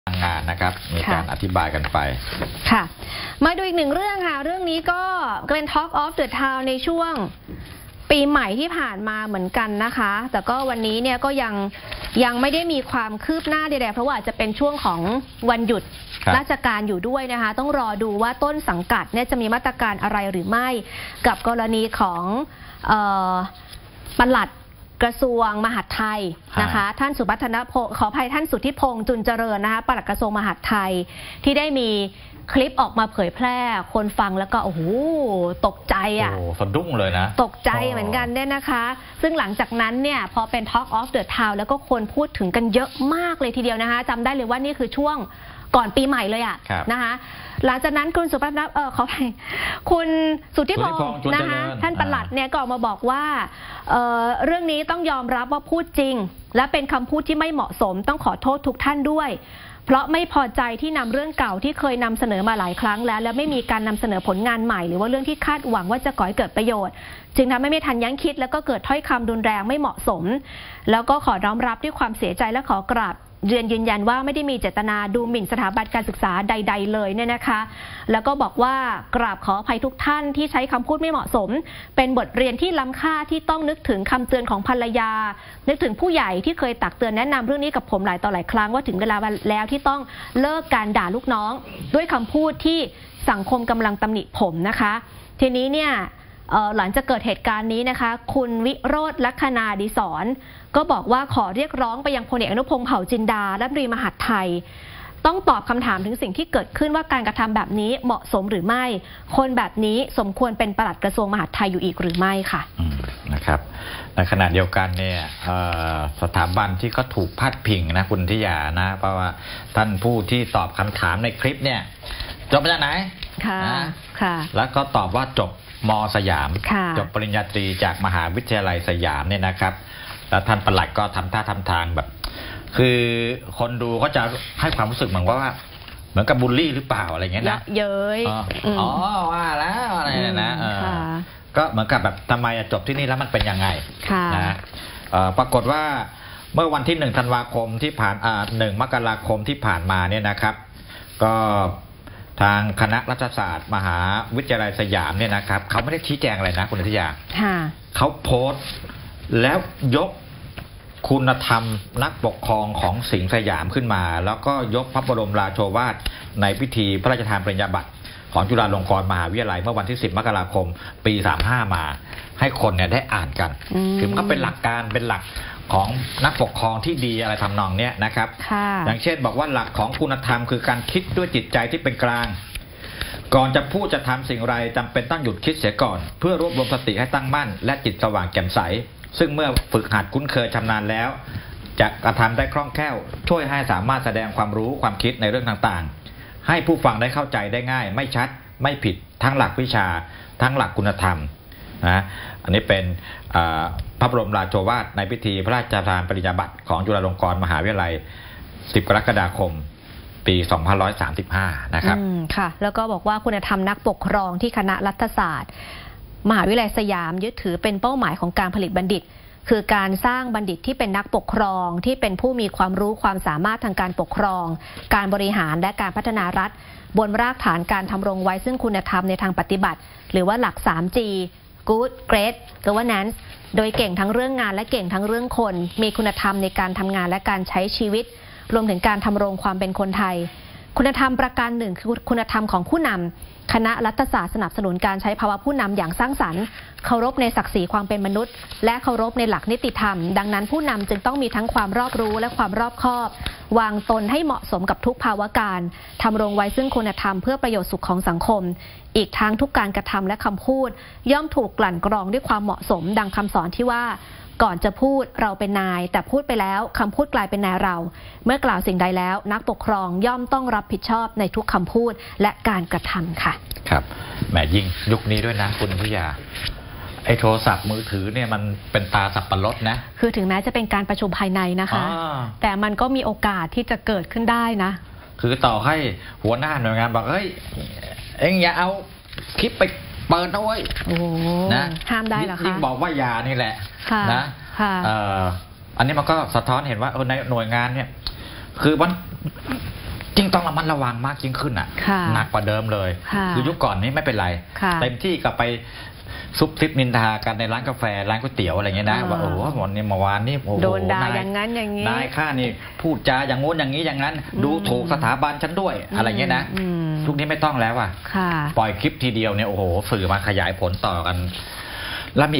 งานนะครับมีการอธิบายกันไปค่ะมาดูอีกหนึ่งเรื่องค่ะเรื่องนี้ก็เป็น Talk of the Town ในช่วงปีใหม่ที่ผ่านมาเหมือนกันนะคะแต่ก็วันนี้เนี่ยก็ยังไม่ได้มีความคืบหน้าใดๆเพราะว่าจะเป็นช่วงของวันหยุดราชการอยู่ด้วยนะคะต้องรอดูว่าต้นสังกัดเนี่ยจะมีมาตรการอะไรหรือไม่กับกรณีของปลัดกระทรวงมหาดไทยนะคะท่านสุพัฒนพงศ์ขออภัยท่านสุทธิพงศ์จุลเจริญนะคะปลัดกระทรวงมหาดไทยที่ได้มีคลิปออกมาเผยแพร่คนฟังแล้วก็โอ้โหตกใจอ่ะสะดุ้งเลยนะตกใจเหมือนกันเนี่ยนะคะซึ่งหลังจากนั้นเนี่ยพอเป็น Talk of the Town แล้วก็คนพูดถึงกันเยอะมากเลยทีเดียวนะคะจำได้เลยว่านี่คือช่วงก่อนปีใหม่เลยอ่ะนะคะหลังจากนั้นคุณสุพัฒนขออภัยคุณสุทธิพงศ์นะคะท่านปลัดเนี่ยก็ออกมาบอกว่าเรื่องนี้ต้องยอมรับว่าพูดจริงและเป็นคำพูดที่ไม่เหมาะสมต้องขอโทษทุกท่านด้วยเพราะไม่พอใจที่นำเรื่องเก่าที่เคยนำเสนอมาหลายครั้งแล้วและไม่มีการนำเสนอผลงานใหม่หรือว่าเรื่องที่คาดหวังว่าจะก่อให้เกิดประโยชน์จึงทำให้ไม่ทันยั้งคิดแล้วก็เกิดถ้อยคำรุนแรงไม่เหมาะสมแล้วก็ขอน้อมรับด้วยความเสียใจและขอกราบยืนยันว่าไม่ได้มีเจตนาดูหมิ่นสถาบันการศึกษาใดๆเลยเนี่ยนะคะแล้วก็บอกว่ากราบขออภัยทุกท่านที่ใช้คำพูดไม่เหมาะสมเป็นบทเรียนที่ล้ำค่าที่ต้องนึกถึงคำเตือนของภรรยานึกถึงผู้ใหญ่ที่เคยตักเตือนแนะนำเรื่องนี้กับผมหลายต่อหลายครั้งว่าถึงเวลาแล้วที่ต้องเลิกการด่าลูกน้องด้วยคำพูดที่สังคมกำลังตำหนิผมนะคะทีนี้เนี่ยหลังจากเกิดเหตุการณ์นี้นะคะคุณวิโรจน์ลัคนาดิศรก็บอกว่าขอเรียกร้องไปยังพลเอกอนุพงษ์เผ่าจินดารัฐมนตรีมหาดไทยต้องตอบคำถามถึงสิ่งที่เกิดขึ้นว่าการกระทำแบบนี้เหมาะสมหรือไม่คนแบบนี้สมควรเป็นปลัดกระทรวงมหาดไทยอยู่อีกหรือไม่ค่ะนะครับในขณะเดียวกันเนี่ยสถาบันที่เขาถูกพาดพิงนะคุณทิยานะเพราะว่าท่านผู้ที่ตอบคำถามในคลิปเนี่ยจบมาจากไหนค่ะแล้วก็ตอบว่าจบม.สยามจบปริญญาตรีจากมหาวิทยาลัยสยามเนี่ยนะครับแล้วท่านปลัดก็ทำท่าทำทางแบบคือคนดูก็จะให้ความรู้สึกเหมือนเหมือนกับบูลลี่หรือเปล่าอะไรเงี้ยนะเย้ยอ๋อว่าแล้วอะไรนะก็เหมือนกับแบบทำไมจบที่นี่แล้วมันเป็นยังไงนะปรากฏว่าเมื่อวันที่1 ธันวาคมที่ผ่าน1 มกราคมที่ผ่านมาเนี่ยนะครับก็ทางคณะรัฐศาสตร์มหาวิทยาลัยสยามเนี่ยนะครับเขาไม่ได้ชี้แจงอะไรนะคุณอธิยาเขาโพสต์แล้วยกคุณธรรมนักปกครองของสิงห์สยามขึ้นมาแล้วก็ยกพระบรมราโชวาทในพิธีพระราชทานปริญญาบัตรของจุฬาลงกรณ์มหาวิทยาลัยเมื่อวันที่10 มกราคมปี35มาให้คนเนี่ยได้อ่านกันคือมันก็เป็นหลักการเป็นหลักของนักปกครองที่ดีอะไรทำนองเนี้ยนะครับอย่างเช่นบอกว่าหลักของคุณธรรมคือการคิดด้วยจิตใจที่เป็นกลางก่อนจะพูดจะทำสิ่งไรจำเป็นต้องหยุดคิดเสียก่อนเพื่อรวบรวมสติให้ตั้งมั่นและจิตสว่างแจ่มใสซึ่งเมื่อฝึกหัดคุ้นเคยชำนาญแล้วจะกระทำได้คล่องแคล่วช่วยให้สามารถแสดงความรู้ความคิดในเรื่องต่างๆให้ผู้ฟังได้เข้าใจได้ง่ายไม่ชัดไม่ผิดทั้งหลักวิชาทั้งหลักคุณธรรมนะอันนี้เป็นพระบรมราโชวาทในพิธีพระราชทานปริญญาบัตรของจุฬาลงกรณ์มหาวิทยาลัย10 กรกฎาคมปี2535นะครับค่ะแล้วก็บอกว่าคุณธรรมนักปกครองที่คณะรัฐศาสตร์มหาวิทยาลัยสยามยึดถือเป็นเป้าหมายของการผลิตบัณฑิตคือการสร้างบัณฑิตที่เป็นนักปกครองที่เป็นผู้มีความรู้ความสามารถทางการปกครองการบริหารและการพัฒนารัฐบนรากฐานการทำรงไว้ซึ่งคุณธรรมในทางปฏิบัติหรือว่าหลัก 3G Good Great Governance โดยเก่งทั้งเรื่องงานและเก่งทั้งเรื่องคนมีคุณธรรมในการทำงานและการใช้ชีวิตรวมถึงการทำรงความเป็นคนไทยคุณธรรมประการหนึ่งคือคุณธรรมของผู้นำคณะรัฐศาสตร์สนับสนุนการใช้ภาวะผู้นำอย่างสร้างสรรค์เคารพในศักดิ์ศรีความเป็นมนุษย์และเคารพในหลักนิติธรรมดังนั้นผู้นำจึงต้องมีทั้งความรอบรู้และความรอบคอบวางตนให้เหมาะสมกับทุกภาวะการทำรงไว้ซึ่งคุณธรรมเพื่อประโยชน์สุขของสังคมอีกทั้งทุกการกระทำและคำพูดย่อมถูกกลั่นกรองด้วยความเหมาะสมดังคำสอนที่ว่าก่อนจะพูดเราเป็นนายแต่พูดไปแล้วคำพูดกลายเป็นนายเราเมื่อกล่าวสิ่งใดแล้วนักปกครองย่อมต้องรับผิดชอบในทุกคำพูดและการกระทำค่ะครับแหมยิ่งยุคนี้ด้วยนะคุณพิยาไอ้โทรศัพท์มือถือเนี่ยมันเป็นตาสับปะรดนะคือถึงแม้จะเป็นการประชุมภายในนะคะแต่มันก็มีโอกาสที่จะเกิดขึ้นได้นะคือต่อให้หัวหน้าหน่วยงานบอกเฮ้ยเอ็งอย่าเอาคลิปไปเปิดนะเว้ยนะห้ามได้เหรอคะยิ่งบอกว่าอย่านี่แหละนะอันนี้มันก็สะท้อนเห็นว่าในหน่วยงานเนี่ยคือจริงต้องระมัดระวังมากยิ่งขึ้นอ่ะหนักกว่าเดิมเลยคือยุคก่อนนี้ไม่เป็นไรเต็มที่ก็ไปซุบซิบนินทากันในร้านกาแฟร้านก๋วยเตี๋ยวอะไรเงี้ยนะว่าโอ้โหวันนี้เมื่อวานนี้โอ้โหโดนด่าอย่างนั้นอย่างนี้นายข้านี่พูดจาอย่างงู้นอย่างนี้อย่างนั้นดูถูกสถาบันฉันด้วยอะไรเงี้ยนะยุคนี้ไม่ต้องแล้วอ่ะปล่อยคลิปทีเดียวเนี่ยโอ้โหสื่อมาขยายผลต่อกันแล้วมี